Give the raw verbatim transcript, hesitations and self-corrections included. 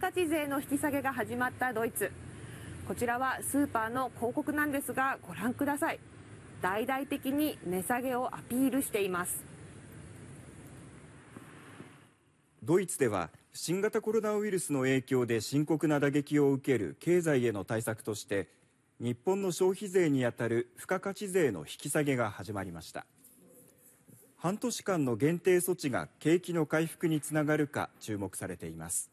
価値税の引き下げが始まったドイツ。こちらはスーパーの広告なんですが、ご覧ください。大々的に値下げをアピールしています。 ドイツでは新型コロナウイルスの影響で深刻な打撃を受ける経済への対策として、日本の消費税にあたる付加価値税の引き下げが始まりました。半年間の限定措置が景気の回復につながるか注目されています。